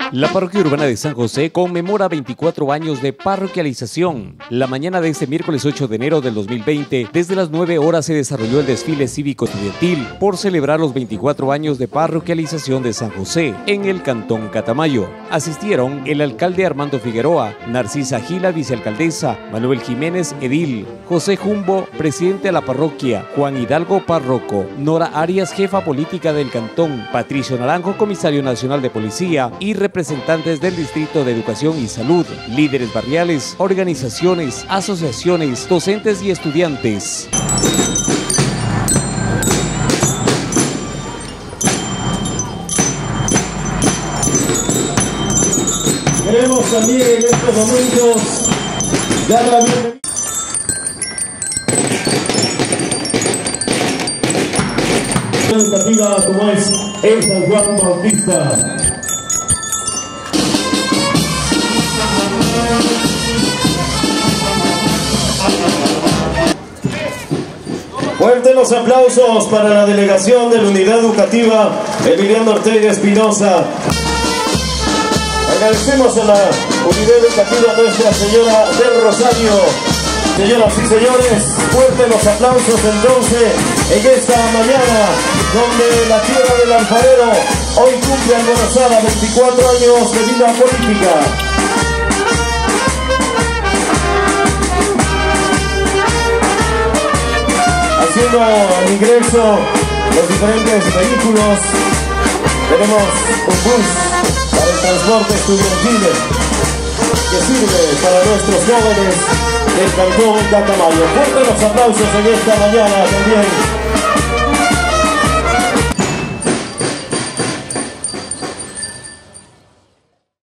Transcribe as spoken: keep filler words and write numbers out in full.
La parroquia urbana de San José conmemora veinticuatro años de parroquialización. La mañana de este miércoles ocho de enero del dos mil veinte, desde las nueve horas se desarrolló el desfile cívico-estudiantil por celebrar los veinticuatro años de parroquialización de San José en el cantón Catamayo. Asistieron el alcalde Armando Figueroa, Narcisa Gila, vicealcaldesa, Manuel Jiménez, edil, José Jumbo, presidente de la parroquia, Juan Hidalgo, párroco, Nora Arias, jefa política del cantón, Patricio Naranjo, comisario nacional de policía y representantes del Distrito de Educación y Salud, líderes barriales, organizaciones, asociaciones, docentes y estudiantes. Queremos también en estos momentos dar la bienvenida educativa como es el San Juan Bautista. Fuertes los aplausos para la delegación de la Unidad Educativa Emiliano Ortega Espinosa. Agradecemos a la Unidad Educativa Nuestra Señora del Rosario. Señoras y señores, fuertes los aplausos entonces en esta mañana donde la tierra del alfarero hoy cumple alborozada veinticuatro años de vida política. Haciendo el ingreso los diferentes vehículos, tenemos un bus para el transporte estudiantil que sirve para nuestros jóvenes del cantón Catamayo. Fuertes los aplausos en esta mañana también